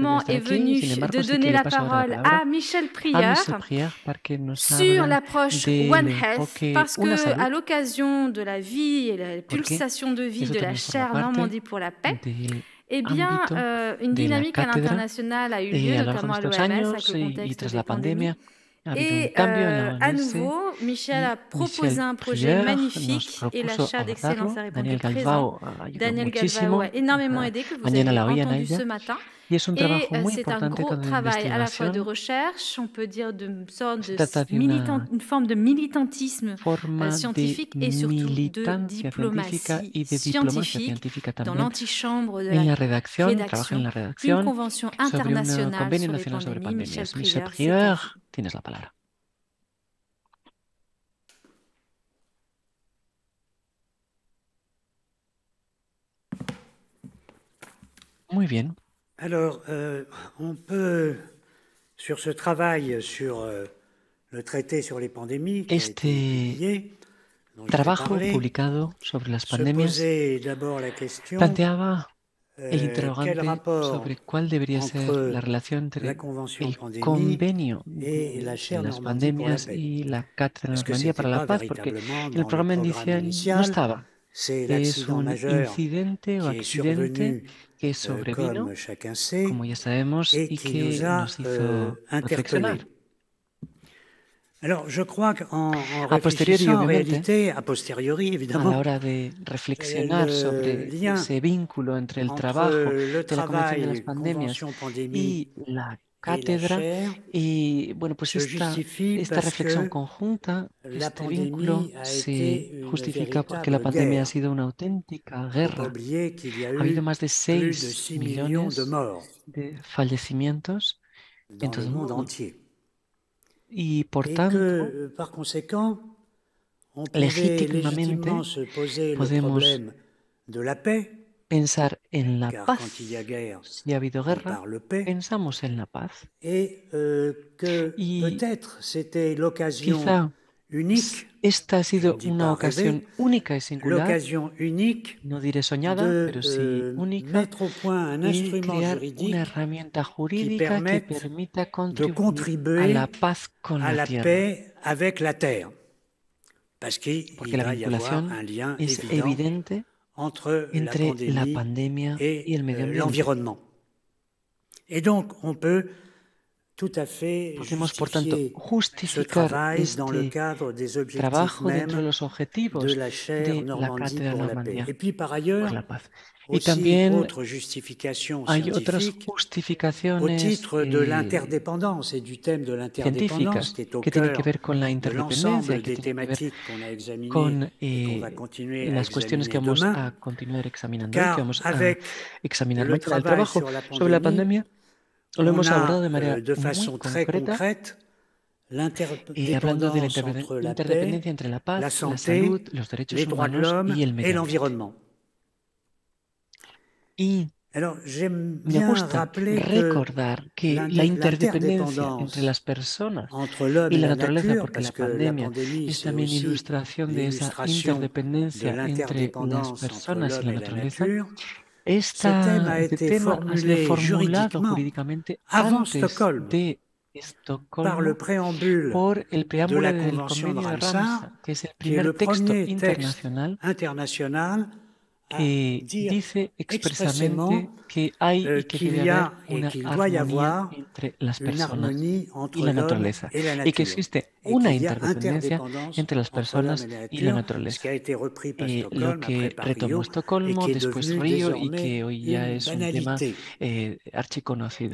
moment est venu de donner la parole à Michel Prieur sur l'approche One Health, parce qu'à l'occasion de la vie et la pulsation de vie de la chaire Normandie pour la paix, eh bien, une dynamique à l'international a eu lieu, notamment à l'OMS, avec le contexte des pandémies. Et à nouveau, Michel a proposé un projet magnifique et la chaire d'excellence a répondu présent. Daniel Galvao a énormément aidé, que vous avez entendu ce matin. Et c'est un gros travail à la fois de recherche, on peut dire une forme de militantisme scientifique et surtout de diplomatie scientifique dans l'antichambre de la rédaction d'une convention internationale sur les pandémies. Michel Prieur, tienes la palabra. Muy bien. Alors, on peut, sur ce travail sur le traité sur les pandémies, trabajo publicado sobre las pandemias planteaba el interrogante sobre cuál debería ser la relación entre el convenio de las pandemias y la Cátedra de Normandía para la Paz, porque el programa inicial no estaba. Es un incidente o accidente que sobrevino, como ya sabemos, y que nos hizo reflexionar. Alors, je crois qu'en réfléchissant, en réalité, a posteriori, évidemment, a la hora de reflexionar sobre ese vínculo entre el trabajo de la Convención de las Pandemias y la cátedra, y bueno, pues esta reflexión conjunta, este vínculo se justifica porque la pandemia ha sido una auténtica guerra. Ha habido más de 6 millones de fallecimientos en todo el mundo. Y por tanto, legítimamente podemos pensar en la paz. Si ha habido guerra, pensamos en la paz. Y quizá esta ha sido una ocasión única y singular, no diré soñada, pero sí única, y crear una herramienta jurídica que permita contribuir a la paz con la Tierra. Porque la vinculación es evidente entre la pandemia y el medio ambiente. Podemos, por tanto, justificar este trabajo dentro de los objetivos de la Cátedra de Normandía por la paz. Y también hay otras justificaciones científicas que tienen que ver con la interdependencia, que tienen que ver con las cuestiones que vamos a continuar examinando, que vamos a examinar mañana. El trabajo sobre la pandemia lo hemos abordado de manera muy concreta, hablando de la interdependencia entre la paz, la salud, los derechos humanos y el medio ambiente. Y me gusta recordar que la interdependencia entre las personas y la naturaleza, porque la pandemia es también ilustración de esa interdependencia entre las personas y la naturaleza. Este tema ha sido formulado jurídicamente antes de Estocolmo por el preámbulo del Convenio de Ramsar, que es el primer texto internacional que dice expresamente que hay y que debe haber una armonía entre las personas y la naturaleza, y que existe una interdependencia entre las personas y la naturaleza. Lo que retomó Estocolmo, después Río, y que hoy ya es un tema archiconocido.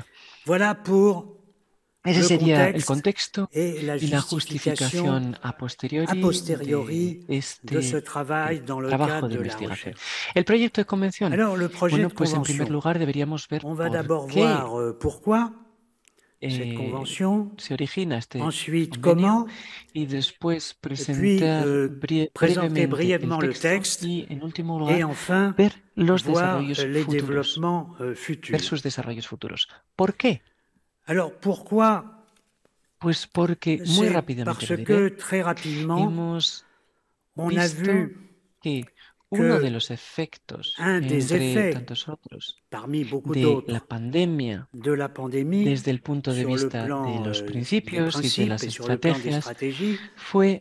Ese sería el contexto y la justificación a posteriori de este trabajo de investigación. El proyecto de convención. Bueno, pues en primer lugar deberíamos ver por qué se origina este convenio y después presentar brevemente el texto y, en último lugar, ver los desarrollos futuros, ver sus desarrollos futuros. ¿Por qué? Pues porque muy rápidamente hemos visto que uno de los efectos, entre tantos otros, de la pandemia, desde el punto de vista de los principios y de las estrategias, fue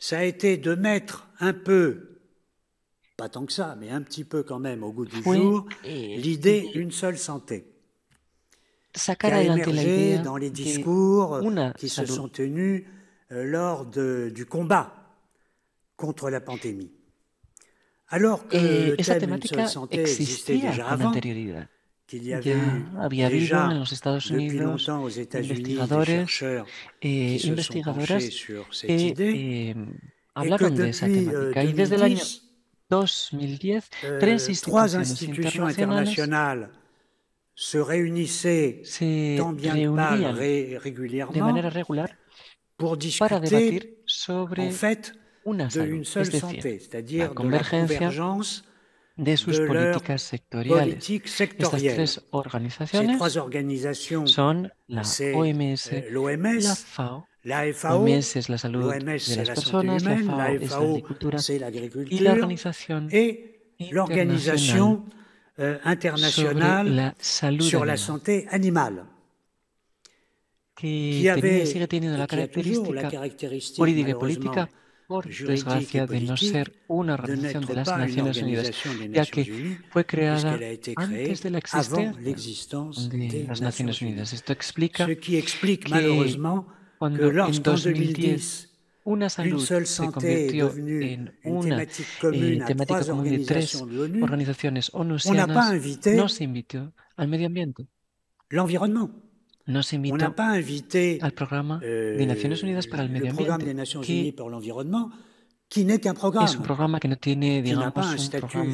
pas tant que ça, mais un petit peu quand même au goût du jour, l'idée une seule santé, qui a émergé dans les discours qui se sont tenus lors du combat contre la pandémie. Alors que le thème une seule santé existait déjà avant, qu'il y avait déjà depuis longtemps aux États-Unis des chercheurs qui se sont penchés sur cette idée, et que depuis 2010, 3 institutions internationales se réunissaient tant bien que mal régulièrement pour discuter en fait d'une seule santé, c'est-à-dire de la convergence de sus políticas sectoriales. Estas 3 organizaciones Ces 3 organisations son la OMS, la FAO. La FAO, OMS es la salud de las personas, la FAO es la agricultura y la Organización l'Organisation internationale sur la santé animale, que tenía y sigue teniendo la característica jurídica y política, por desgracia, de no ser una organización de las Naciones Unidas, ya que fue creada antes de la existencia de las Naciones Unidas. Esto explica que cuando en 2010 una salud se convirtió en una temática común de 3 organizaciones onusianas, no se invitó al medio ambiente. No se invitó al programa de Naciones Unidas para el medio ambiente, que es un programa que no tiene, digamos,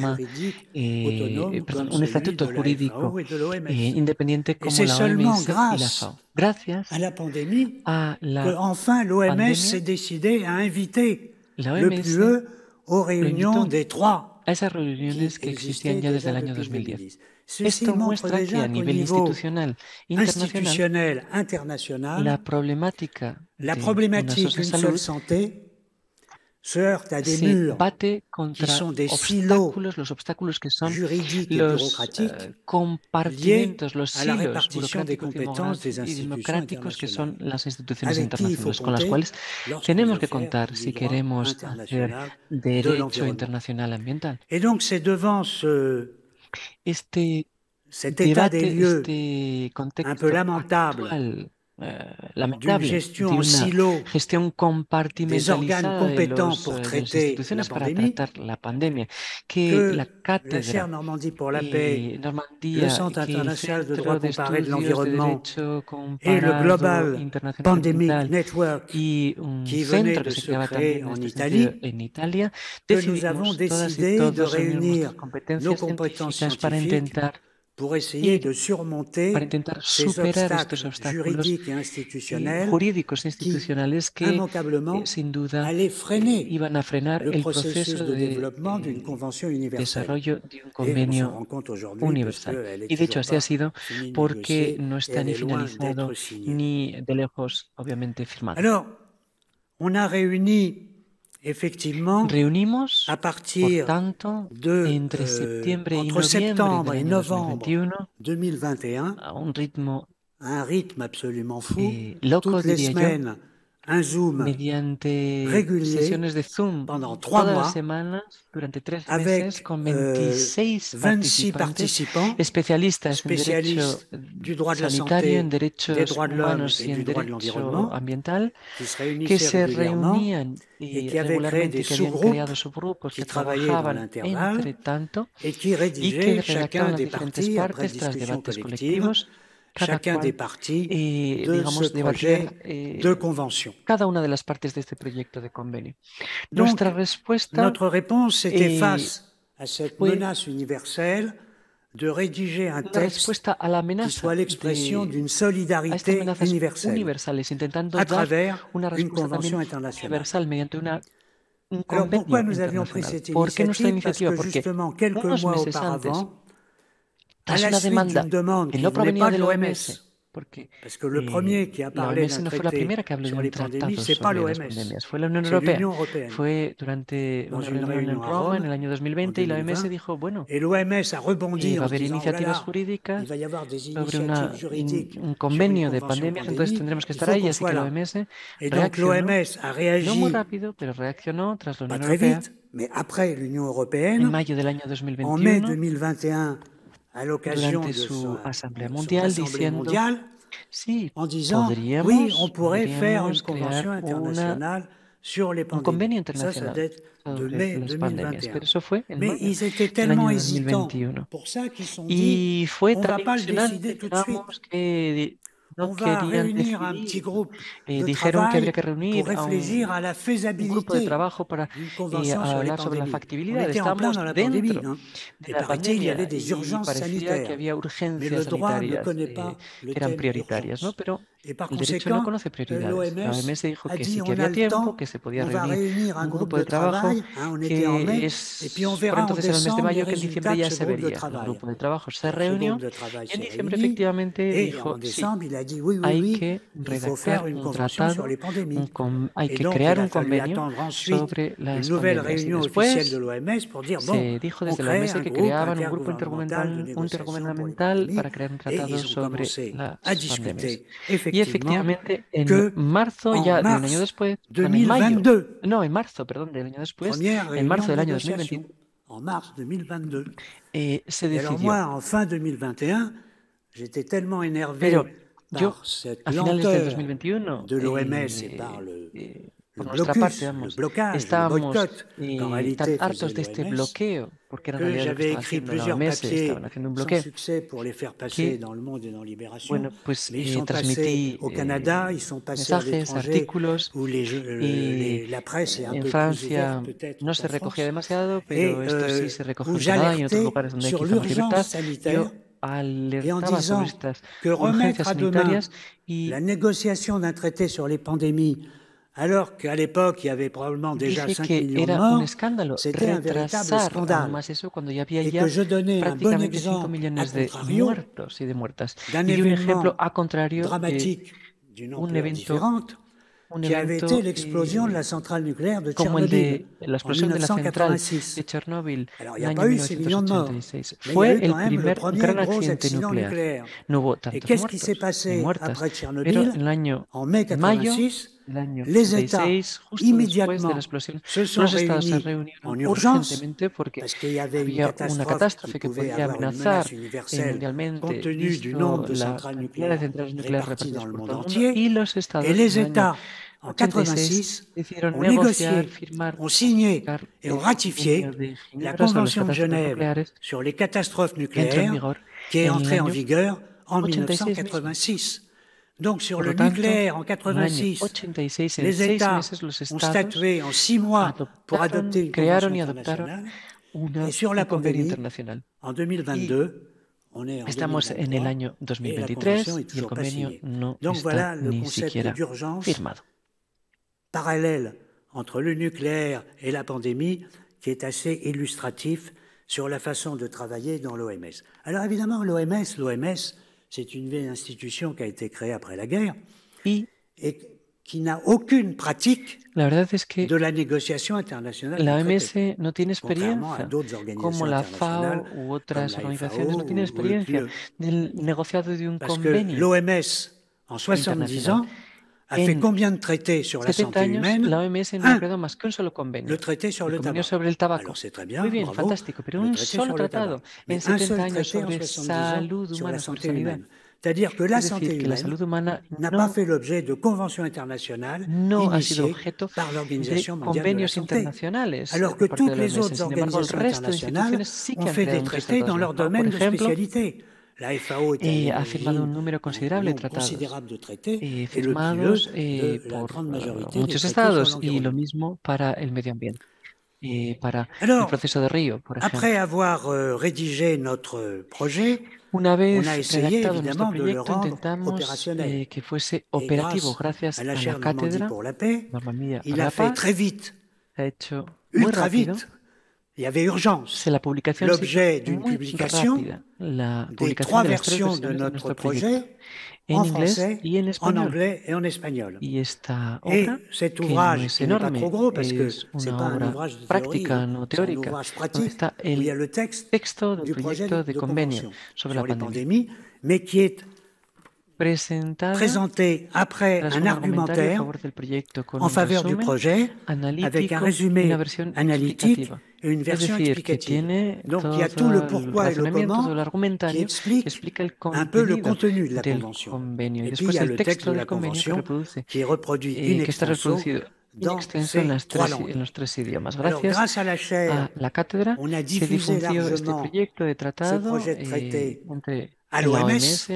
un estatuto jurídico independiente como la OMS y la FAO. Gracias a la pandemia, enfin l'OMS s'est décidé à inviter le PUE aux réunions des 3 a esas reuniones que existían ya desde el año 2010. Esto muestra que a nivel institucional internacional, la problemática d'une seule santé se heurte à des murs qui sont des silos juridiques et bureaucratiques liés à la répartition des compétences des institutions internationales, avec qui il faut compter lorsqu'on veut faire du droit international de l'environnement. Et donc c'est devant cet état des lieux un peu lamentable d'une gestion en silo des organes compétents pour traiter la pandémie, que la chaire Normandie pour la paix, le Centre international de droit comparé de l'environnement et le Global Pandemic Network qui venait de se créer en Italie, que nous avons décidé de réunir nos compétences scientifiques pour essayer de surmonter ces obstacles juridiques et institutionnels qui, immanquablement, allaient freiner le processus de développement d'une convention universelle. Et on s'en rend compte aujourd'hui parce qu'elle est toujours pas finie ni négociée, et elle est loin d'être signée. Alors, on a réuni effectivement, à partir entre septembre et novembre 2021, à un rythme absolument fou, toutes les semaines, un Zoom régulier pendant 3 mois avec 26 participants, spécialistes du droit de la santé, des droits de l'homme et du droit de l'environnement, qui se réunissaient régulièrement et qui avaient créé des sous-groupes qui travaillaient dans l'intervalle et qui rédigeaient chacun des parties, après discussion collective, chacun des parties de ce projet de convention. Donc, notre réponse était face à cette menace universelle de rédiger un texte qui soit l'expression d'une solidarité universelle à travers une convention internationale. Alors pourquoi nous avions pris cette initiative? Parce que justement, quelques mois auparavant, à la suite d'une demande qui ne venait pas de l'OMS, Parce que le premier qui a parlé d'un traité sur les pandémies, ce n'est pas l'OMS, fue la Unión c'est Europea. l'Union européenne. Fue durante una reunión en Roma en el año 2020 y la OMS dijo, bueno, et l'OMS a rebondi va a en haber disant, iniciativas il jurídicas va y avoir des sobre initiatives juridiques un sur convenio une de convention pandemias, entonces pandémique, tendremos que il estar faut ahí, qu'on así soit que la là. OMS Et donc l'OMS a no muy réagi, rápido, pero reaccionó tras la pas Unión très Europea vite, mais après l'Union en européenne, mayo del año en mai 2021, 2021, à l'occasion durante de su son Asamblea Assemblée Mundial, diciendo, mondiale, sí, en disant, oui, on pourrait faire une podríamos convention crear internationale sur les un convenio pandémies. Ça internacional date de sobre mai las pandemias, 2021. pero eso fue en Mais mayo ils étaient del año tellement hésitants 2021. pour ça qu'ils se sont dit, Y fue on ne tan va pas le ilusionante, décider tout de digamos, suite. que On no va querían réunir un petit decidir. groupe de Dijeron que habría travail que pour reunir a réfléchir à la un grupo de faisabilité trabajo para d'une convention sur les hablar sobre la pandémies. On factibilidad. était en plein Estamos dans la pandémie, dentro hein, de et la paraît-il, il y pandemia avait des y urgences parecía que sanitaires. había Mais urgencias le droit ne sanitarias connaît pas le que eran thème prioritarias, ¿no? urgence. Pero Et par el derecho no conséquent, conoce prioridades. La l'OMS OMS dijo a que dit sí, que on a había le tiempo, temps, que se podía on va reunir réunir un un groupe grupo de de trabajo, travail, on était en mai, que et puis on por verra en entonces era el mes de décembre les mayo, que en diciembre résultats de ya ce se groupe de vería. El travail. grupo de trabajo se Alors, ce reunió groupe de travail y en s'est diciembre réuni, efectivamente et dijo, en sí, décembre, il a dit oui, hay oui, que il faut faire redactar une un convention sur tratado, les pandémies. hay Et que donc, crear il a un fallu convenio attendre ensuite sobre une las nouvelle pandemias. Y réunion officielle de después l'OMS pour dire, bon, se dijo on desde la crée OMS un que groupe creaban un grupo intergouvernemental de négociation pour les intergubernamental pandémies, para crear un et tratado ils ont sobre commencé las à pandemias. discuter Y effectivement efectivamente, en que marzo, en ya de un año mars después, perdón, en mayo, 2022, no, en marzo, perdón, del año después, première en réunion marzo de del año négociation, 2022, en mars 2022. se Et alors decidió. moi, en fin 2021, j'étais tellement énervé Pero yo, par cette a finales del lenteur 2021, de l'OMS et par por le nuestra parte, blocus, le vamos, blocage, le estábamos boycott qu'en tan réalité hartos faisait de este l'OMS, bloqueo, porque era en que realidad lo que j'avais estaba écrit haciendo la plusieurs OMS, papiers estaban haciendo un sans bloqueo, succès pour les faire passer que, dans Le Monde et dans Libération. bueno, pues Mais ils sont passés transmití au Canada, ils sont passés à mensajes, l'étranger, artículos, où la presse est un en peu plus Francia ouverte peut-être no se qu'en recogía France. demasiado, Et pero esto sí se recoge où en Canadá y en otros j'alertais lugares donde hay sur quizá más libertad. l'urgence sanitaire Yo et en alertaba sobre disant estas que remettre urgencias à demain sanitarias la y négociation d'un traité sur les pandémies, alors qu'à l'époque, il y avait probablement déjà dije 5 que millions de era un morts, escándalo c'était un véritable retrasar aún scandale. más eso cuando ya había Et ya que je donnais un bon prácticamente 5 exemple, à millones de contrario, muertos y de muertas. d'un Y un ejemplo événement a contrario, dramatique d'une un ampleur evento, différente, qui avait été l'explosion de la centrale nucléaire de como el Tchernobyl de la en explosión de la central 1986. de Chernobyl Alors, il en n'y a el pas año eu 6 millions de morts, 1986. mais il y a Fue eu el quand même le primer premier gran gros accidente accident nuclear. nucléaire. No hubo Et tantos qu'est-ce qui s'est muertos ni passé muertas, après pero Tchernobyl? en el año En mai mayo 86, del año les États 86, justo después de la immédiatement explosión, se sont los estados se réunis reunieron en urgence urgentemente porque parce qu'il y avait une había una catastrophe qui catástrofe que pouvait podía avoir une amenazar menace universelle mundialmente, compte tenu du nombre visto de la centrales cantidad de nucléaires centrales nucleares réparties dans repartidas le por monde todo el mundo, entier. y los Et estados les en el año États, en 86 86, hicieron ont negociar, négocié, firmar, ont signé sacar et ont el ratifié convenio de la Ginebra sobre las Convention de catástrofes Genève nucleares sur les catastrophes que entró en nucléaires, vigor qui est en el entrée en año vigueur en 86 mismo. 1986. Donc sur Por le lo tanto, nucléaire en en el año 86, 86, en les 6 États meses, los ont estados statué en 6 mois pour adopter une crearon convention y adoptaron internationale. Et sur la un convenio pandémie, internacional. en 2022, on est en Estamos en el 2023, año et la 2023 convention est y el toujours pas convenio signée. no Donc está voilà le ni concept siquiera d'urgence firmado. parallèle entre le nucléaire et la pandémie qui est assez illustratif sur la façon de travailler dans l'OMS. Alors évidemment, l'OMS, c'est une vieille institution qui a été créée après la guerre et qui n'a aucune pratique de la négociation internationale. La OMS no tiene experiencia, como la FAO u otras organizaciones no tienen experiencia del negociado de un convenio. L'OMS, en 70 ans, a fait combien de traités sur la santé humaine? La OMS no ha creado más que un solo convenio. Le traité sur le tabac. Sobre el tabaco. Alors, c'est très bien, Muy bien, bravo, fantástico, pero un solo tratado en 70 años sobre salud humana, sobre sanidad. C'est-à-dire que la santé humaine n'a pas fait l'objet de conventions internationales initiées par l'Organisation mondiale de la santé, alors que toutes les autres organisations internationales ont fait des traités dans leur domaine de spécialité. La FAO ha firmado un número considerable de tratados firmados por muchos estados y lo mismo para el medio ambiente. Para el proceso de Río, por ejemplo. Après avoir rédigé notre projet, una vez on a essayé redactado nuestro évidemment de le proyecto, rendre intentamos opérationnel. que fuese operativo gracias à la a chaire la Normandie cátedra pour la paix, Normandía il para a la fait Paz. très vite, Se ha hecho muy ultra rápido, vite, il y avait urgence. L'objet d'une publication, des 3 versions de notre projet, en français, en anglais et en espagnol. Et cet ouvrage, qui n'est pas trop gros parce que ce n'est pas un ouvrage de théorie, c'est un ouvrage pratique où il y a le texte du projet de convention sur les pandémies, mais qui est présenté après un argumentaire en faveur du projet, avec un résumé analytique et une version explicative. Donc il y a tout le pourquoi et le comment qui explique un peu le contenu de la Convention. Et puis il y a le texte de la Convention qui est reproduit in extenso dans ces 3 langues. Alors, grâce à la chaire, on a diffusé largement ce projet de traité à l'OMS,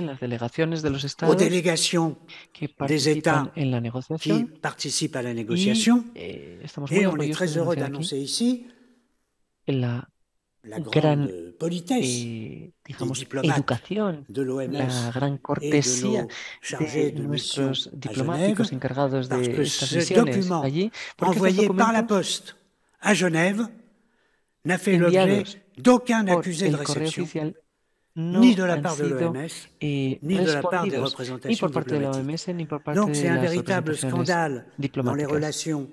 aux délégations des États qui participent à la négociation, et on est très heureux d'annoncer ici la grande politesse des diplomates de l'OMS et de nos chargés de mission à Genève, parce que ce document envoyé par la poste à Genève n'a fait l'objet d'aucun accusé de réception, ni de la part de l'OMS, ni de la part des représentations diplomatiques. Donc c'est un véritable scandale dans les relations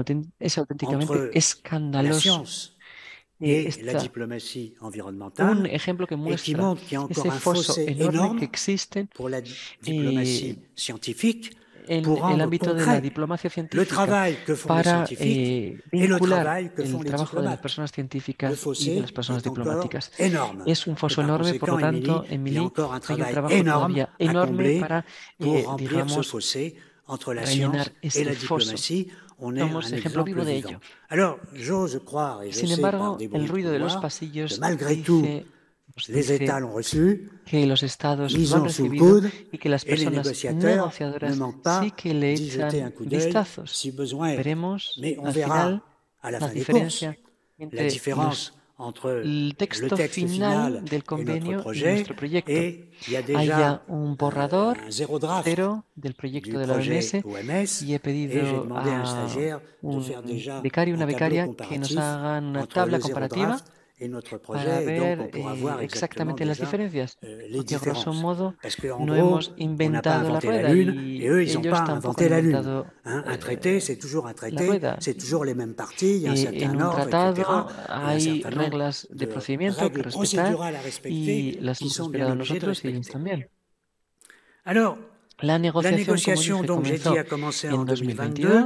entre la science et la diplomatie environnementale, et qui montre qu'il y a encore un fossé énorme pour la diplomatie scientifique, pour rendre concret le travail que font les scientifiques et le travail que font les diplomates. Le fossé est encore énorme. Par conséquent, il y a encore un travail énorme à combler pour remplir ce fossé entre la science et la diplomatie. On est un exemple vivant. Alors, j'ose croire, et je sais par des bruits de couloir, que malgré tout, les États l'ont reçu, ils ont sous le coude, et les négociateurs ne manquent pas d'y jeter un coup d'œil si besoin est. Mais on verra à la fin des courses la différence entre le texte final et notre projet, et il y a déjà un zéro draft du projet OMS, et j'ai demandé à un stagiaire de faire déjà un tableau comparatif entre le zéro draft et notre projet, et donc on pourra voir exactement déjà les différences. Parce qu'en gros, on n'a pas inventé la Lune, et eux, ils n'ont pas inventé la Lune. Un traité, c'est toujours un traité, c'est toujours les mêmes parties, il y a un certain ordre, etc. Il y a un certain nombre de règles procédurales à respecter qui sont bien obligées de respecter. Alors, la négociation, donc j'ai dit, a commencé en 2022,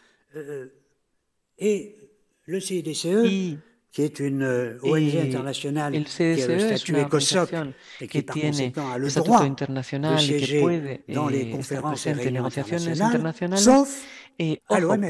et le CIDCE, qui est une ONG internationale qui a le statut ECOSOC et qui par conséquent a le droit de siéger dans les conférences et réunions internationales, sauf à l'OMS.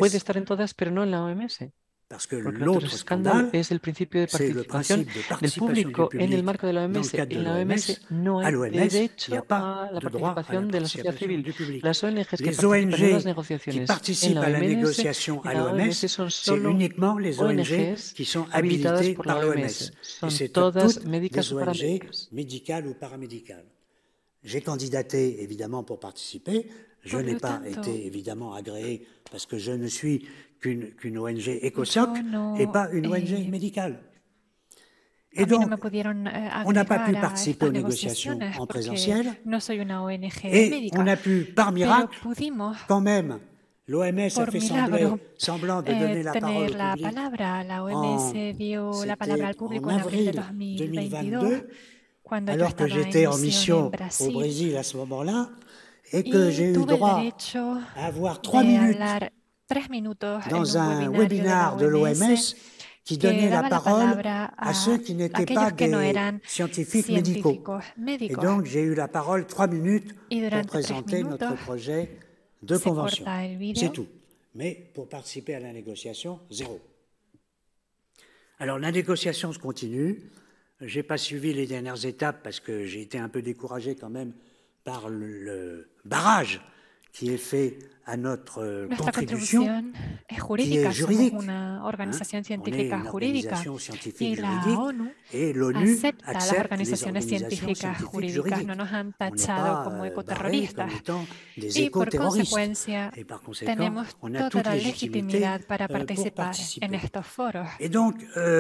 Parce que l'autre scandale, c'est le principe de participation du public dans le cadre de l'OMS. À l'OMS, il n'y a pas de droit à la participation du public. Les ONG qui participent à la négociation à l'OMS, c'est uniquement les ONG qui sont habilitées par l'OMS. Et c'est toutes des ONG médicales ou paramédicales. J'ai candidaté évidemment pour participer. Je n'ai pas été évidemment agréé parce que je ne suis qu'une ONG ECOSOC et pas une ONG médicale. Et donc, on n'a pas pu participer aux négociations en présentiel et on a pu, par miracle, quand même, l'OMS a fait semblant de donner la parole au public en avril 2022, alors que j'étais en mission au Brésil à ce moment-là, et que j'ai eu droit à avoir 3 minutes dans un webinaire de l'OMS qui donnait la parole à ceux qui n'étaient pas des scientifiques médicaux. Et donc, j'ai eu la parole 3 minutes pour présenter notre projet de convention. C'est tout. Mais pour participer à la négociation, 0. Alors, la négociation se continue. Je n'ai pas suivi les dernières étapes parce que j'ai été un peu découragé quand même par le barrage qui est fait à notre Nuestra contribution, contribución es qui jurídica, est somos juridique. una organización On est científica une jurídica organisation scientifique y la juridique ONU et l'ONU acepta las accepte les organizaciones organisations científicas scientifiques jurídicas, no juridiques. nos han On n'est tachado pas como barré comme ecoterroristas étant des y por éco-terroristes. consecuencia Et par conséquent, tenemos on a toda toute la légitimité legitimidad para pour participar en participer. estos foros. Et donc,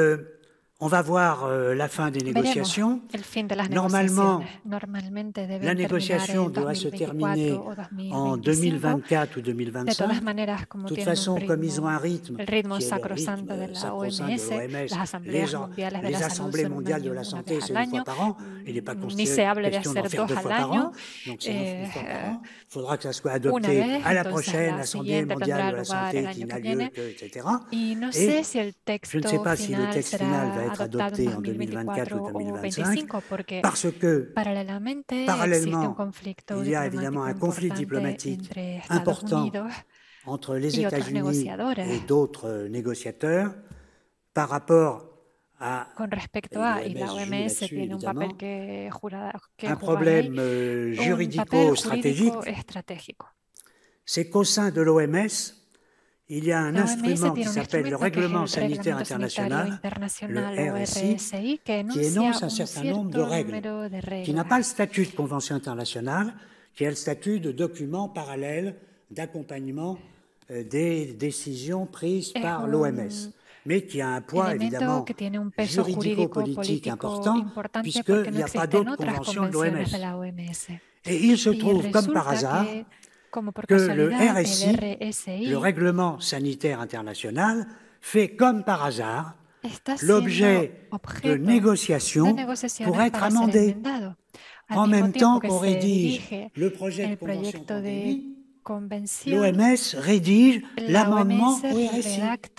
on va voir la fin des Veremos négociations. el fin de las Normalement, negociaciones. Normalmente deben la terminar négociation en doit se 2024 terminer o en 2025. 2024 ou De 2025. todas maneras, como De toute tienen façon, comme ils ont un rythme el ritmo qui est le sacrosanto de rythme la sacro-saint de OMS, l'OMS, las asambleas mundiales de la salud assemblées son un mondiales de año, la una santé, vez c'est al une fois año, par an. Il n'est pas ni se hable de question d'en hacer faire 2 2 fois al par año, an. Donc, c'est une fois par an. Il faudra que ça soit una adopté vez, à la entonces prochaine la Assemblée siguiente mondiale tendrá de la lugar santé el qui año n'a que lieu viene. que, etc. Y no Et sé si el je ne sais texto pas si le final texte final va será être adoptado adopté en en 2024 2024 ou o 2025, 2025, porque parce que paralelamente existe un parallèlement, conflicto il y a évidemment un conflit importante diplomatique entre Estados important Unidos entre les y otros États-Unis negociadores et d'autres négociateurs par rapport à con respecto a, y la joue OMS là-dessus, tiene un évidemment, papel que un juega problème ahí, un papel juridico-stratégique, jurídico estratégico. c'est qu'au sein de l'OMS, il y a un La OMS instrument qui tiene un s'appelle le instrumento que es Règlement el sanitaire Reglamento Sanitario international, le Internacional o RSI, RSI, que qui enuncia énonce un un certain nombre de cierto règles, número de qui n'a reglas. pas le statut de convention internationale, qui a le statut de document parallèle d'accompagnement des décisions prises par l'OMS, mais qui a un poids évidemment Que tiene un peso juridico-politique important, importante puisqu'il n'y a pas d'autres conventions de l'OMS. Et il se trouve, comme par hasard, que le RSI, le Règlement sanitaire international, fait comme par hasard l'objet de négociations pour être amendé. En même temps qu'on rédige le projet de convention pandémie, l'OMS rédige l'amendement au RSI.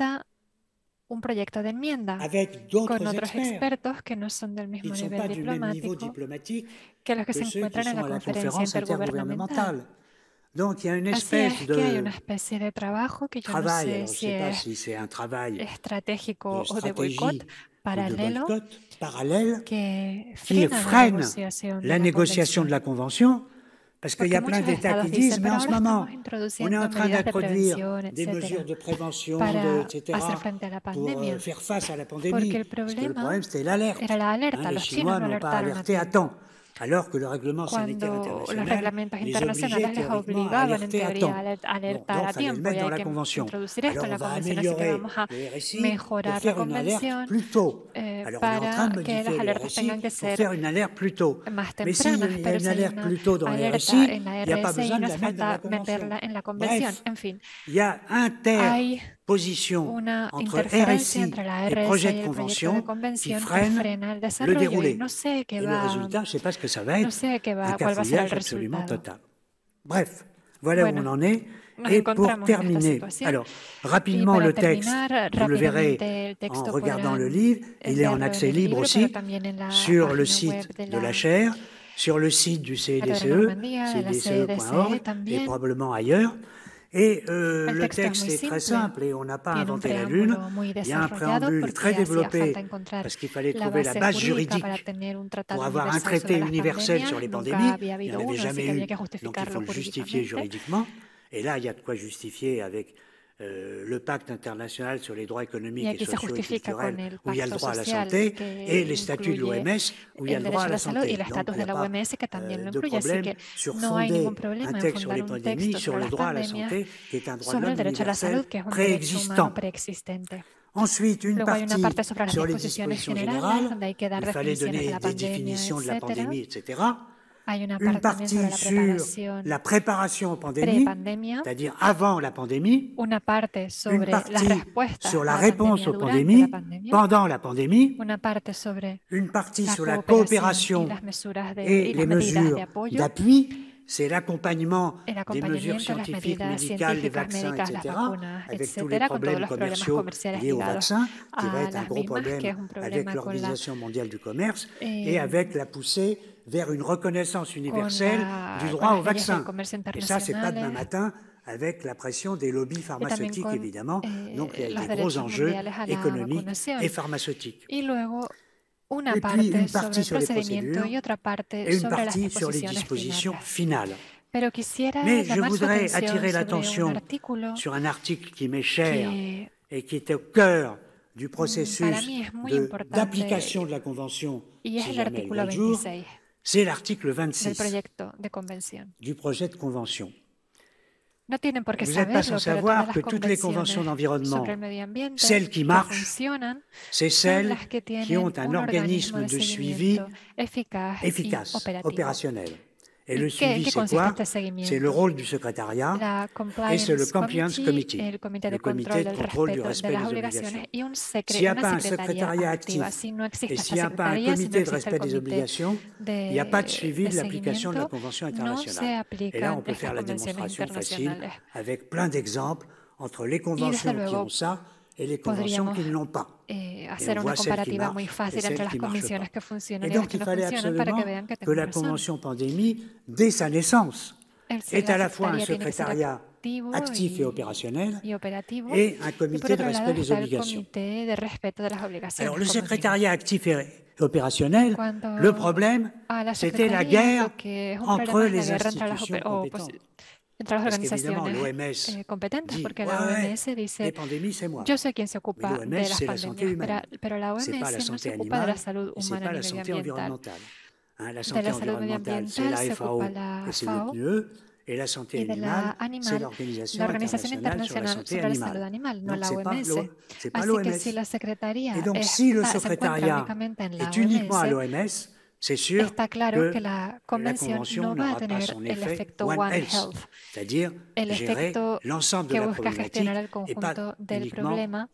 Un proyecto de enmienda con otros expertos que no son del mismo nivel diplomático que los que se encuentran en la conferencia intergubernamental. Donc il y a une Así espèce es que hay una especie de trabajo que yo no travail, sé alors, si je ne sais pas es si c'est un travail estratégico de o de boicot stratégie paralelo ou de boycott parallèle que qui freine frena la négociation de la convention, parce qu'il y a plein d'États qui disent, mais en ce moment, on est en train d'introduire des mesures de prévention, etc., pour faire face à la pandémie. Parce que le problème, c'était l'alerte. Les Chinois n'ont pas alerté à temps, alors que le règlement sanitaire international les obligeait théoriquement à alerter à temps. Donc, il fallait le mettre dans la convention. Alors, on va améliorer le RSI pour faire une alerte plus tôt. Alors, on est en train de modifier le RSI pour faire une alerte plus tôt. Mais s'il y a une alerte plus tôt dans le RSI, il n'y a pas besoin de la mettre dans la convention. Bref, il y a interposition entre RSI et projet de convention qui freine le déroulé. Et le résultat, je ne sais pas ce que ça va être, un cafouillage absolument total. Bref, voilà où on en est. Et pour terminer, alors rapidement le texte, vous le verrez en regardant le livre, il est en accès libre aussi sur le site de la chaire, sur le site du CDCE, cdce.org et probablement ailleurs. Et le texte est très simple et on n'a pas inventé la lune. Il y a un préambule très développé parce qu'il fallait trouver la base juridique pour avoir un traité universel sur les pandémies. Il n'y en avait jamais eu, donc il faut le justifier juridiquement. Et là, il y a de quoi justifier avec le pacte international sur les droits économiques et sociaux et culturels, où il y a le droit à la santé, et les statuts de l'OMS, où il y a le droit à la santé. Donc, il n'y a pas de problème sur fonder un texte sur les pandémies, sur le droit à la santé, qui est un droit de l'homme universel préexistant. Ensuite, une partie sur les dispositions générales, il fallait donner des définitions de la pandémie, etc. Une partie sur la préparation aux pandémies, c'est-à-dire avant la pandémie, une partie sur la réponse aux pandémies, pendant la pandémie, une partie sur la coopération et les mesures d'appui, c'est l'accompagnement des mesures scientifiques, médicales, des vaccins, etc., avec tous les problèmes commerciaux liés aux vaccins, qui va être un gros problème avec l'Organisation mondiale du commerce, et avec la poussée vers une reconnaissance universelle du droit au vaccin. Et ça, c'est pas demain matin, avec la pression des lobbies pharmaceutiques, évidemment. Donc, il y a des gros enjeux économiques et pharmaceutiques. Et puis, une partie sur les procédures et une partie sur les dispositions finales. Mais je voudrais attirer l'attention sur un article qui m'est cher et qui est au cœur du processus d'application de la Convention si jamais elle voit le jour. C'est l'article 26 du projet de Convention. Vous n'êtes pas sans savoir que toutes les conventions d'environnement, celles qui marchent, c'est celles qui ont un organisme de suivi efficace, opérationnel. Et le suivi, c'est quoi? C'est le rôle du secrétariat et c'est le Compliance Committee, le comité de contrôle du respect des obligations. S'il n'y a pas un secrétariat actif et s'il n'y a pas un comité de respect des obligations, il n'y a pas de suivi de l'application de la Convention internationale. Et là, on peut faire la démonstration facile avec plein d'exemples entre les conventions qui ont ça et les conventions qui ne l'ont pas. Hacer una comparativa muy fácil entre las convenciones que funcionan y las que no funcionan para que vean que que la Convention pandémie, dès sa naissance, est à la fois un secrétariat actif et opérationnel et un comité de respect des obligations. Alors le secrétariat actif et opérationnel, le problème, c'était la guerre entre les institutions compétentes. Entre las organizaciones competentes, porque la OMS dice, yo soy quien se ocupa de las pandemias, pero la OMS no se ocupa de la salud humana ni medioambiental. De la salud medioambiental se ocupa la FAO y de la animal, la Organización Internacional sobre la Salud Animal, no la OMS. Así que si la Secretaría se encuentra únicamente en la OMS, está claro que la convención no va a tener el efecto One Health, el efecto que busca gestionar el conjunto del problema,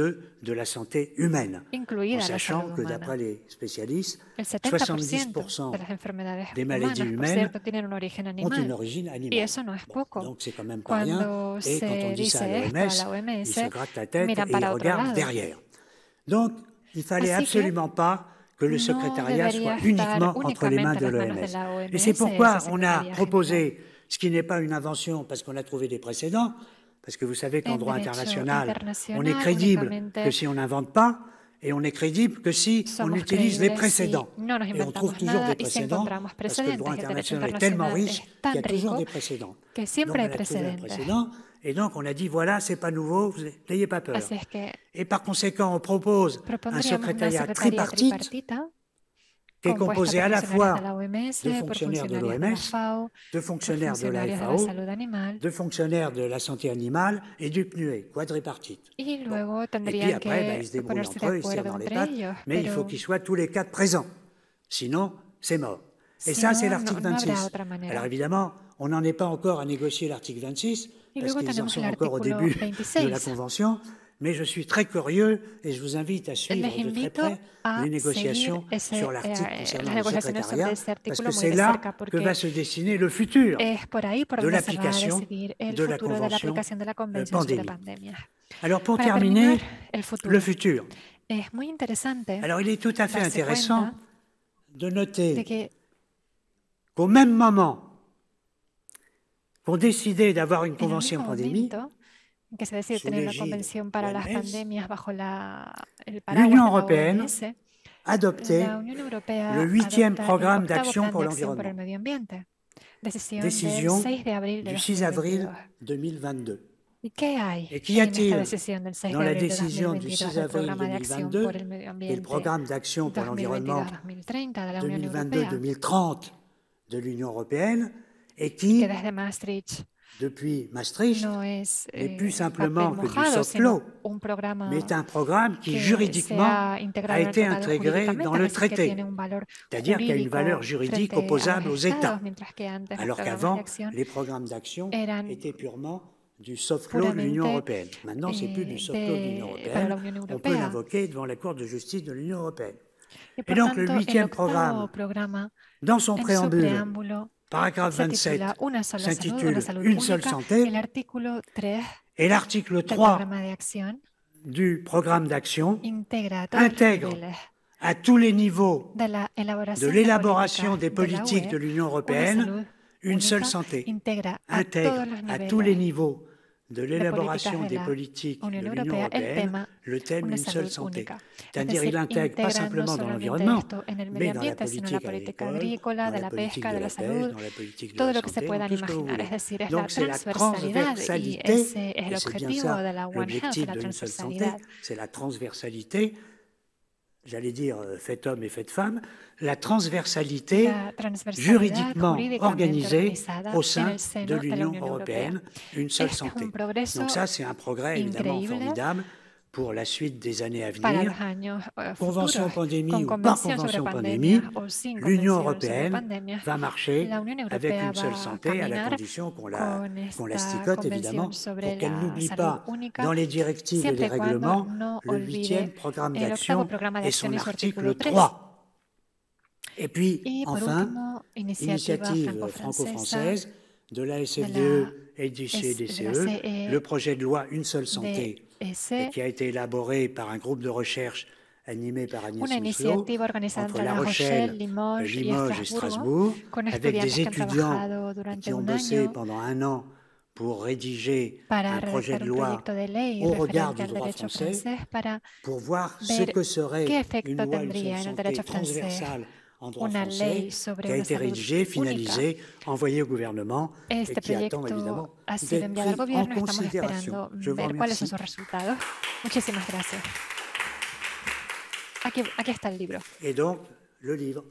incluida la salud humana. El 70% de las enfermedades humanas, por cierto, tienen un origen animal, y eso no es poco. Cuando se dice esto a la OMS, miran para otro lado. Donc, il fallait absolument pas que le secrétariat soit uniquement entre les mains de l'OMS. Et c'est pourquoi on a proposé, ce qui n'est pas une invention, parce qu'on a trouvé des précédents, parce que vous savez qu'en droit international, on est crédible que si on n'invente pas, et on est crédible que si on utilise les précédents. Et on trouve toujours des précédents, parce que le droit international est tellement riche qu'il y a toujours des précédents. Donc on a trouvé un précédent, et donc on a dit, voilà, c'est pas nouveau, vous n'ayez pas peur. Et par conséquent, on propose un secrétariat tripartite qui est composé à la fois de fonctionnaires de l'OMS, de fonctionnaires de la FAO, de fonctionnaires de la santé animale et du PNUE, quadripartite. Et puis après, ils se débrouillent entre eux, ils se tirent dans les pattes, mais il faut qu'ils soient tous les quatre présents. Sinon, c'est mort. Et ça, c'est l'article 26. Alors évidemment, on n'en est pas encore à négocier l'article 26, parce qu'ils en sont encore au début de la Convention. Mais je suis très curieux et je vous invite à suivre de très près les négociations sur l'article concernant le secrétariat, parce que c'est là que va se dessiner le futur de l'application de la Convention pandémie. Alors pour terminer, le futur. Alors il est tout à fait intéressant de noter qu'au même moment qu'on décidait d'avoir une convention pandémie, que se decide tener una convención para las pandemias bajo el paraguas de l'Union la européenne OMS, adopté le 8e programme d'action pour l'environnement. Décision du 6 avril 2022. Et qu'y a-t-il dans la décision du 6 avril 2022, qui est le programme d'action pour l'environnement 2022-2030 de l'Union européenne, et qui, depuis Maastricht, n'est plus simplement que du soft law, mais est un programme qui juridiquement a été intégré dans le traité, c'est-à-dire qu'il y a une valeur juridique opposable aux États, alors qu'avant, les programmes d'action étaient purement du soft law de l'Union européenne. Maintenant, ce n'est plus du soft law de l'Union européenne, on peut l'invoquer devant la Cour de justice de l'Union européenne. Et donc, le 8e programme, dans son préambule, paragraphe 27 s'intitule « Une seule santé » et l'article 3 du programme d'action intègre à tous les niveaux de l'élaboration des politiques de l'Union européenne une seule santé, intègre à tous les niveaux de l'élaboration des politiques de l'Union européenne le thème d'une seule santé. C'est-à-dire il intègre pas simplement dans l'environnement, mais dans la politique agricole, dans la politique de la pêche, dans la politique de la santé, dans tout ce que vous voulez. Donc c'est la transversalité, et c'est bien ça l'objectif d'une seule santé, c'est la transversalité, j'allais dire fait homme et fait femme, la transversalité juridiquement organisée au sein de l'Union européenne, une seule santé. Donc ça, c'est un progrès évidemment formidable pour la suite des années à venir. Convention pandémie ou pas convention pandémie, l'Union européenne va marcher avec une seule santé à la condition qu'on l'asticote évidemment pour qu'elle n'oublie pas dans les directives et les règlements le 8e programme d'action et son article 3. Et puis, enfin, initiative franco-française de la SFDE et du CDCE, le projet de loi Une seule santé, qui a été élaboré par un groupe de recherche animé par Agnès Rousselot, entre La Rochelle, Limoges et Strasbourg, avec des étudiants qui ont bossé pendant 1 an pour rédiger un projet de loi au regard du droit français, pour voir ce que serait une loi Une seule santé transversale en droit français, qui a été rédigé, finalisé, envoyé au gouvernement et qui attend évidemment d'être pris en considération. Je vous remercie. Et donc, le livre.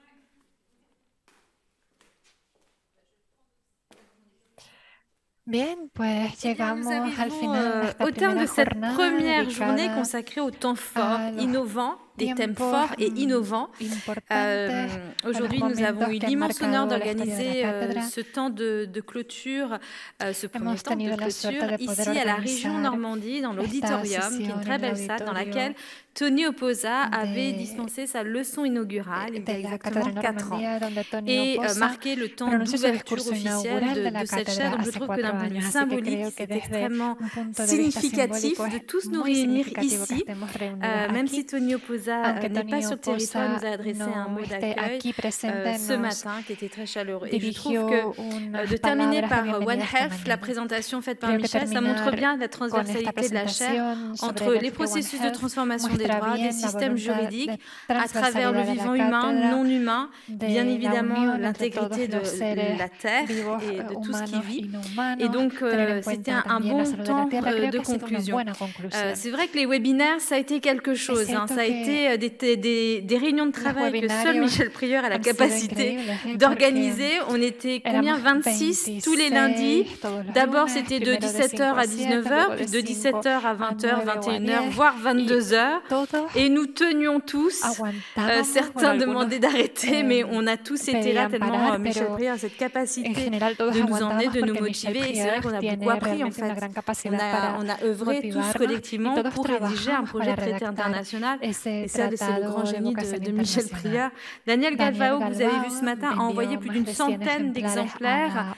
Bien, pues llegamos al final au terme de cette première journée consacrée aux temps forts, innovants, des thèmes forts et innovants. Aujourd'hui, nous avons eu l'immense honneur d'organiser ce temps de clôture, ce premier temps de clôture, ici à la région Normandie, dans l'auditorium, qui est une très belle salle dans laquelle Tony Oposa avait dispensé sa leçon inaugurale il y a exactement 4 ans et marqué le temps d'ouverture officielle de cette chaire. Donc je trouve que d'un point de vue symbolique, c'est extrêmement significatif de tous nous réunir ici, même si Tony Oposa n'est pas sur le territoire, nous a adressé un mot d'accueil ce matin qui était très chaleureux. Et je trouve que de terminer par One Health, la présentation faite par Michel, ça montre bien la transversalité de la chaire entre les processus de transformation des droits, des systèmes juridiques, à travers le vivant humain, non humain, bien évidemment l'intégrité de la Terre et de tout ce qui vit. Et donc, c'était un bon temps de conclusion. C'est vrai que les webinaires, ça a été quelque chose. Ça a été des réunions de travail que seul Michel Prieur a la capacité d'organiser. On était combien? 26 tous les lundis. D'abord, c'était de 17h à 19h, puis de 17h à 20h, 21h, voire 22h. Et nous tenions tous. Certains demandaient d'arrêter, mais on a tous été là tellement Michel Prieur a cette capacité de nous emmener, de nous motiver. Et c'est vrai qu'on a beaucoup appris, en fait. On a œuvré tous collectivement pour rédiger un projet de traité international. Et ça, c'est le grand génie de Michel Prieur. Daniel Galvao, que vous avez vu ce matin, a envoyé plus d'une centaine d'exemplaires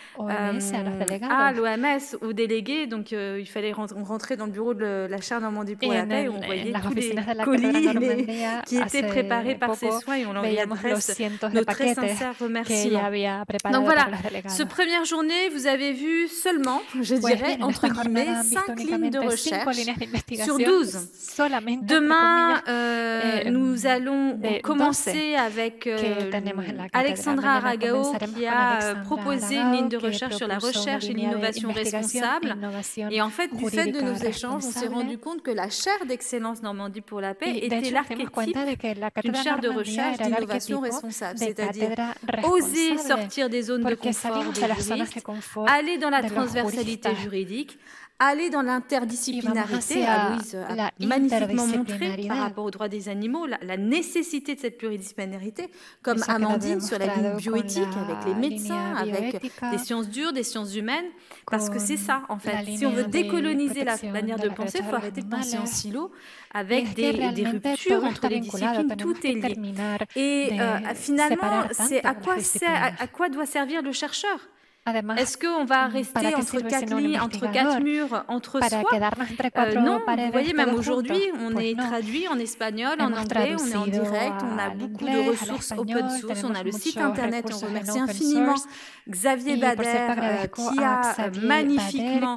à l'OMS, aux délégués. Donc, il fallait rentrer dans le bureau de la chaire Normandie pour la paix où on voyait tous les colis qui étaient préparés par ces soins et on leur adresse nos très sincères remerciements. Donc voilà, cette première journée, vous avez vu seulement, je dirais, entre guillemets, 5 lignes de recherche sur 12. Demain, nous allons commencer avec Alexandra Aragao qui a proposé une ligne de recherche sur la recherche et l'innovation responsable. Et en fait, du fait de nos échanges, on s'est rendu compte que la chaire d'excellence Normandie pour la paix était l'archétype d'une chaire de recherche d'innovation responsable, c'est-à-dire oser sortir des zones de confort des juristes, aller dans la transversalité juridique, aller dans l'interdisciplinarité. Aloïse a magnifiquement montré par rapport aux droits des animaux la nécessité de cette pluridisciplinarité, comme Amandine sur la ligne bioéthique avec les médecins, avec des sciences dures, des sciences humaines, parce que c'est ça en fait. Si on veut décoloniser la manière de penser, il faut arrêter de penser en silo avec des ruptures entre les disciplines, tout est lié. Et finalement, c'est à quoi doit servir le chercheur? Est-ce qu'on va rester entre quatre murs, entre soi? Non, vous voyez, même aujourd'hui, on est traduit en espagnol, en anglais, on est en direct, on a beaucoup de ressources open source, on a le site internet, on remercie infiniment Xavier Bader qui a magnifiquement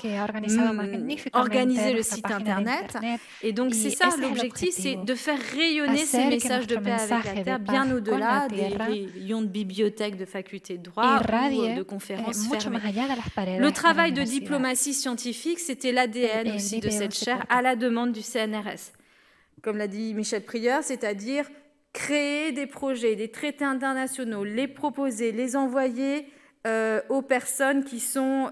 organisé le site internet. Et donc c'est ça, l'objectif, c'est de faire rayonner ces messages de paix avec la Terre bien au-delà des rayons de bibliothèques, de facultés de droit ou de conférences fermées. Le travail de diplomatie scientifique, c'était l'ADN aussi de cette chaire à la demande du CNRS. Comme l'a dit Michel Prieur, c'est-à-dire créer des projets, des traités internationaux, les proposer, les envoyer aux personnes qui sont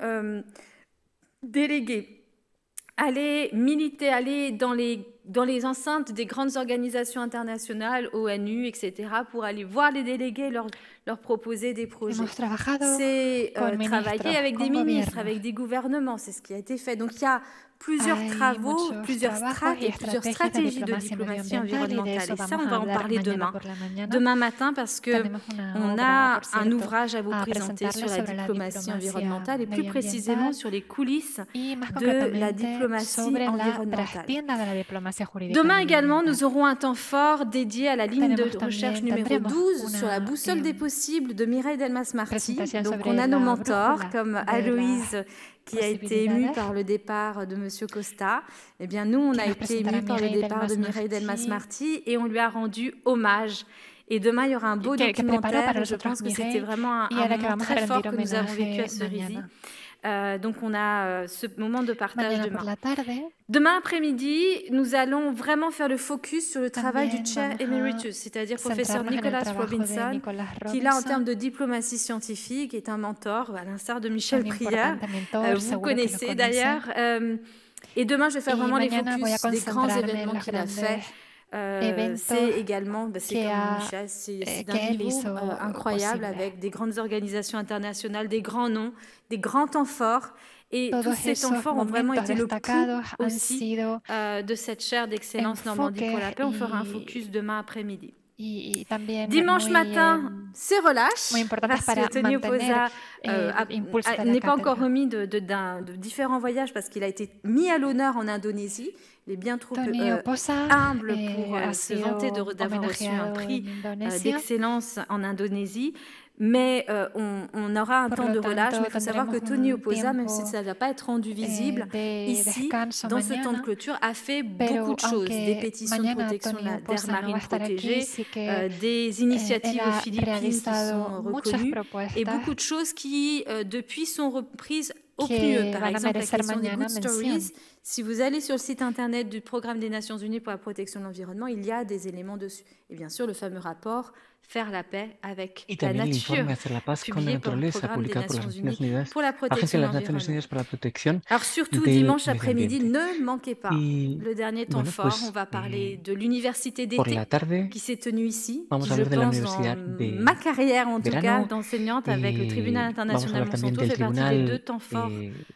déléguées, aller militer, aller dans les enceintes des grandes organisations internationales, ONU, etc., pour aller voir les délégués, leur proposer des projets. C'est travailler avec des ministres, avec des gouvernements, c'est ce qui a été fait. Donc il y a plusieurs travaux, plusieurs stratégies de diplomatie environnementale. Et ça, on va en parler demain matin, parce qu'on a un ouvrage à vous présenter sur la diplomatie environnementale et plus précisément sur les coulisses de la diplomatie environnementale. Demain également, nous aurons un temps fort dédié à la ligne de recherche numéro 12 sur la boussole des possibles de Mireille Delmas-Marty. Donc on a nos mentors comme Aloïse, qui a été émue par le départ de M. Costa. Eh bien, nous, on a été émus par le départ de Mireille Delmas-Marty et on lui a rendu hommage. Et demain, il y aura un beau documentaire. Je pense que c'était vraiment un moment très fort que nous avons vécu à Cerisy. Donc, on a ce moment de partage demain. Demain après-midi, nous allons vraiment faire le focus sur le travail du Chair Emeritus, c'est-à-dire professeur Nicholas Robinson, qui là, en termes de diplomatie scientifique, est un mentor, à l'instar de Michel Prieur. Vous connaissez d'ailleurs. Et demain, je vais faire vraiment les focus des grands événements qu'il a fait. C'est également, c'est comme Michel, c'est d'un niveau incroyable, avec des grandes organisations internationales, des grands noms, des grands temps forts. Et tous ces temps forts ont vraiment été le pouls aussi de cette chaire d'excellence Normandie pour la paix. On fera un focus demain après-midi. Dimanche matin, c'est relâche, parce que Tony Oposa n'est pas encore remis de différents voyages, parce qu'il a été mis à l'honneur en Indonésie. Il est bien trop humble pour se vanter d'avoir reçu un prix d'excellence en Indonésie. Mais on aura un temps de relâche. Mais il faut savoir que Tony Oposa, même si ça ne va pas être rendu visible, ici, dans ce temps de clôture, a fait beaucoup de choses. Des pétitions de protection d'aires marines protégées, des initiatives aux Philippines qui sont reconnues, et beaucoup de choses qui, depuis, sont reprises au plus haut. Par exemple, la question des Good Stories. Si vous allez sur le site internet du Programme des Nations Unies pour la protection de l'environnement, il y a des éléments dessus. Et bien sûr, le fameux rapport Faire la paix avec la nature, publié par le Programme des Nations Unies pour la protection de l'environnement. Alors surtout, dimanche après-midi, ne manquez pas le dernier temps fort. On va parler de l'université d'été qui s'est tenue ici, qui, je pense, dans ma carrière en tout cas d'enseignante avec le Tribunal international Monsanto, fait partie des 2 temps forts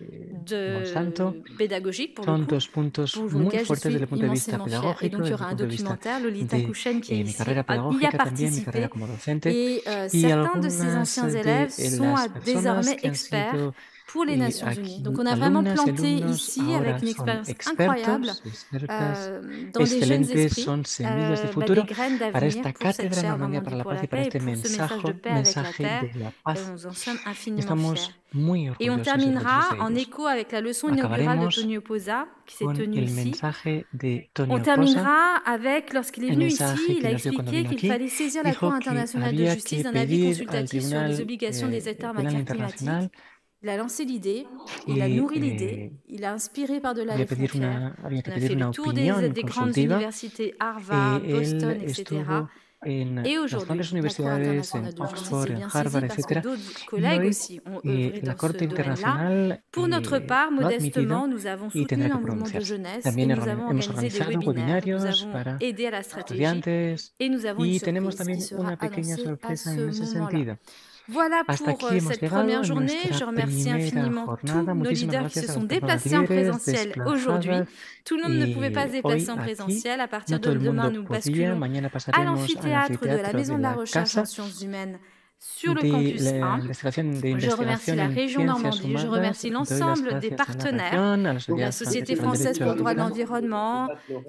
pédagogiques pour le coup, pour lequel je suis immensément fière. Et donc il y aura un documentaire, Lolita Kouchen, qui y a participé. Et certains de ces anciens élèves sont désormais experts pour les Nations Unies. Donc on a vraiment planté ici, avec une expérience incroyable, dans des jeunes esprits, des graines d'avenir pour cette chaire Normandie pour la paix et pour ce message de paix avec la Terre. Et nous en sommes infiniment fiers. Et on terminera en écho avec la leçon inaugurale de Tony Oposa, qui s'est tenue ici. On terminera avec, lorsqu'il est venu ici, il a expliqué qu'il fallait saisir la Cour internationale de justice d'un avis consultatif sur les obligations des États en matière climatique. Il a lancé l'idée, il a nourri l'idée, il a inspiré par-delà les frontières. On a fait le tour des grandes universités, Harvard, Boston, etc. Et aujourd'hui, la Cour internationale de justice est bien saisie parce que d'autres collègues aussi ont œuvré dans ce domaine-là. Pour notre part, modestement, nous avons soutenu un mouvement de jeunesse et nous avons organisé des webinaires, nous avons aidé à la stratégie et nous avons une surprise qui sera annoncée à ce moment-là. Voilà pour cette première journée. Je remercie infiniment tous nos leaders qui se sont déplacés en présentiel aujourd'hui. Tout le monde ne pouvait pas se déplacer en présentiel. À partir de demain, nous basculons à l'amphithéâtre de la Maison de la Recherche en sciences humaines sur le campus 1. Je remercie la région Normandie, je remercie l'ensemble des partenaires, la Société française pour le droit de l'environnement,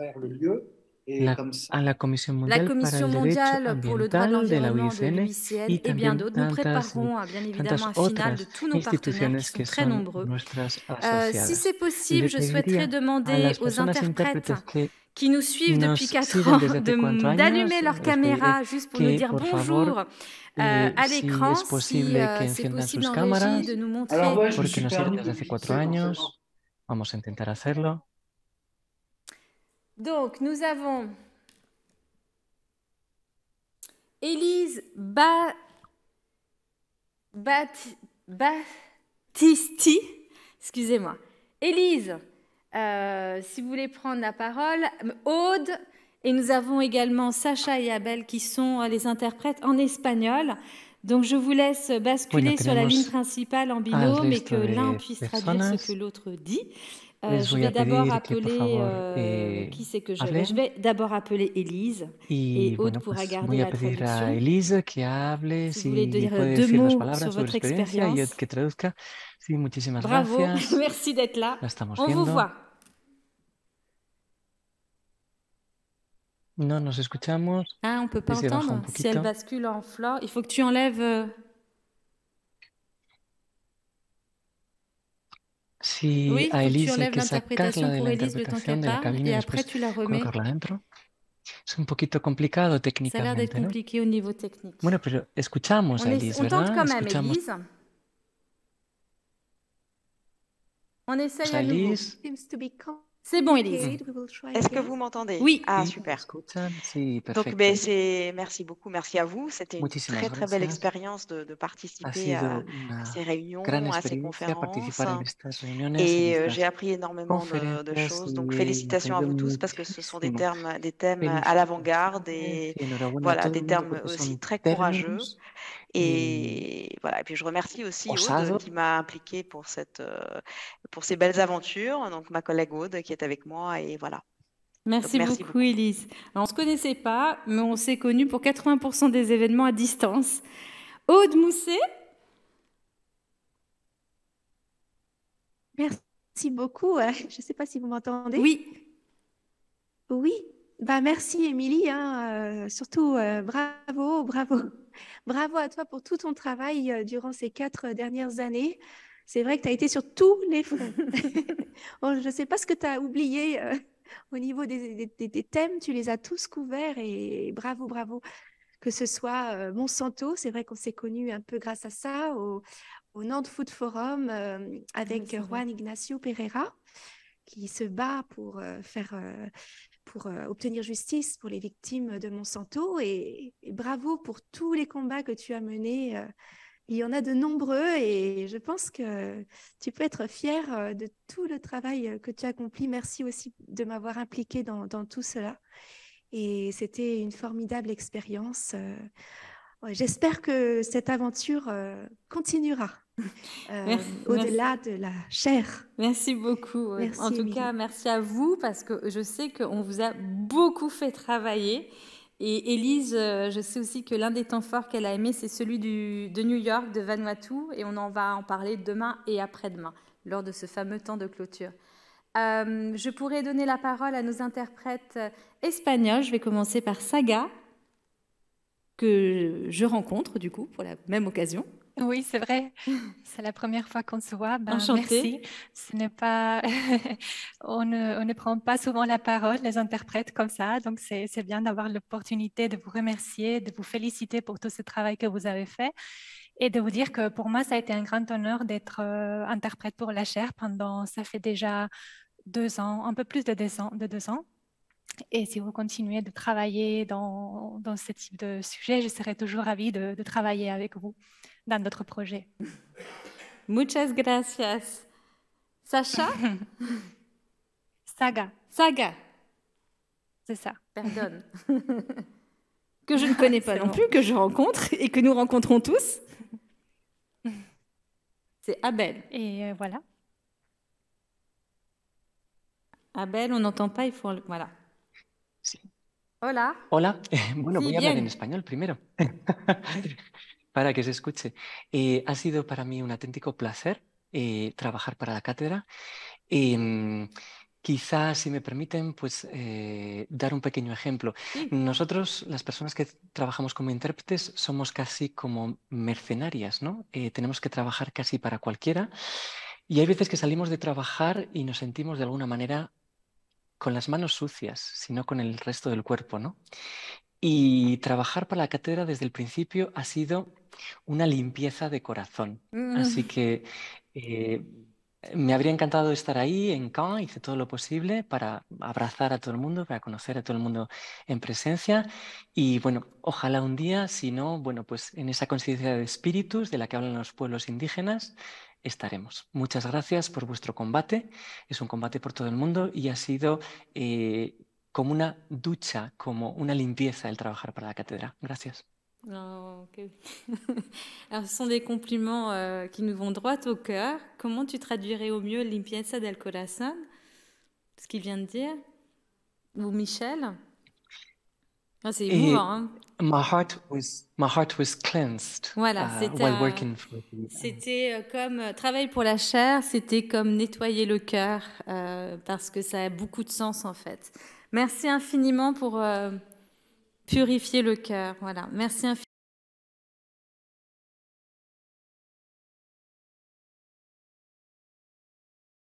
la Commission mondiale pour le droit de l'environnement de l'UICN et bien d'autres. Nous préparerons bien évidemment un final de tous nos partenaires qui sont très nombreux. Si c'est possible, je souhaiterais demander aux interprètes qui nous suivent depuis 4 ans d'allumer leur caméra juste pour nous dire bonjour à l'écran, si c'est possible en régie de nous montrer. Donc, nous avons Élise Battisti, excusez-moi. Élise, si vous voulez prendre la parole, Aude, et nous avons également Sacha et Abel qui sont les interprètes en espagnol. Donc, je vous laisse basculer sur la ligne principale en binôme et que l'un puisse traduire ce que l'autre dit. Je vais d'abord appeler... qui c'est que je vais? Je vais d'abord appeler Élise et Aude pourra garder la traduction. Élise qui hable, si vous voulez dire 2 mots sur votre expérience. Bravo, merci d'être là. On vous voit. No nos escuchamos. Ah, on ne peut pas entendre. Si elle bascule en flore, il faut que tu enlèves... Si oui, a Elise tu enlèves l'interprétation pour Élise le temps qu'elle parle et après tu la remets. Es un poquito complicado técnicamente. Ça a l'air d'être compliqué au niveau technique. Bueno, pero escuchamos a Elise, on tente quand même, escuchamos... Élise. On essaye à nouveau. C'est bon, Élise. Est-ce que vous m'entendez? Oui. Ah, super. Donc, merci beaucoup, merci à vous. C'était une très, très belle expérience de participer à ces réunions, à ces conférences. Et j'ai appris énormément de choses. Donc, félicitations à vous tous parce que ce sont des thèmes à l'avant-garde et voilà, des termes aussi très courageux. Et voilà. Et puis, je remercie aussi Aude qui m'a impliquée pour ces belles aventures. Donc, ma collègue Aude qui est avec moi et voilà. Merci beaucoup, Élise. On ne se connaissait pas, mais on s'est connus pour 80% des événements à distance. Aude Mousset. Merci beaucoup. Je ne sais pas si vous m'entendez. Oui. Oui. Merci, Émilie. Surtout, bravo. Bravo à toi pour tout ton travail durant ces 4 dernières années. C'est vrai que tu as été sur tous les fronts. Je ne sais pas ce que tu as oublié au niveau des thèmes. Tu les as tous couverts et bravo. Que ce soit Monsanto, c'est vrai qu'on s'est connus un peu grâce à ça, au Nantes Food Forum avec Juan Ignacio Pereira qui se bat pour obtenir justice pour les victimes de Monsanto et bravo pour tous les combats que tu as menés. Il y en a de nombreux et je pense que tu peux être fier de tout le travail que tu as accompli. Merci aussi de m'avoir impliquée dans tout cela. Et c'était une formidable expérience. J'espère que cette aventure continuera au-delà de la chair. Merci beaucoup. Merci, en tout cas, merci à vous parce que je sais qu'on vous a beaucoup fait travailler. Et Élise, je sais aussi que l'un des temps forts qu'elle a aimé, c'est celui de New York, de Vanuatu, et on va en parler demain et après-demain, lors de ce fameux temps de clôture. Je pourrais donner la parole à nos interprètes espagnols. Je vais commencer par Saga, que je rencontre du coup pour la même occasion. Oui, c'est vrai. C'est la première fois qu'on se voit. Enchantée. Merci. Ce n'est pas... on ne prend pas souvent la parole, les interprètes, comme ça. Donc, c'est bien d'avoir l'opportunité de vous remercier, de vous féliciter pour tout ce travail que vous avez fait et de vous dire que pour moi, ça a été un grand honneur d'être interprète pour la chaire ça fait déjà 2 ans, un peu plus de 2 ans. Et si vous continuez de travailler dans ce type de sujet, je serai toujours ravie de travailler avec vous dans d'autres projets. Muchas gracias. Sacha? Saga. C'est ça. Pardonne. Que je ne connais pas non plus, que je rencontre et que nous rencontrons tous. C'est Abel. Et voilà. Abel, on n'entend pas, il faut... Voilà. Sí. Hola. Bueno, sí, voy a hablar en español primero. para que se escuche. Ha sido para mí un auténtico placer trabajar para la cátedra. Quizás, si me permiten, pues dar un pequeño ejemplo. Nosotros, las personas que trabajamos como intérpretes, somos casi como mercenarias, ¿no? Tenemos que trabajar casi para cualquiera. Y hay veces que salimos de trabajar y nos sentimos de alguna manera con las manos sucias, sino con el resto del cuerpo, ¿no? Y trabajar para la cátedra desde el principio ha sido una limpieza de corazón. Así que me habría encantado estar ahí en Caen, hice todo lo posible para abrazar a todo el mundo, para conocer a todo el mundo en presencia. Y bueno, ojalá un día, si no, bueno, pues en esa conciencia de espíritus de la que hablan los pueblos indígenas, estaremos. Muchas gracias por vuestro combate. Es un combate por todo el mundo y ha sido como una ducha, como una limpieza el trabajar para la cátedra. Gracias. Oh, okay. Alors, ce sont des compliments qui nous vont droit au cœur. Comment tu traduirais au mieux limpieza del corazón, ce qu'il vient de dire? Ou Michel? Oh, c'est émouvant, hein? My heart was cleansed voilà, while working for c'était comme travail pour la chair, c'était comme nettoyer le cœur parce que ça a beaucoup de sens en fait. Merci infiniment pour purifier le cœur. Voilà, merci infiniment.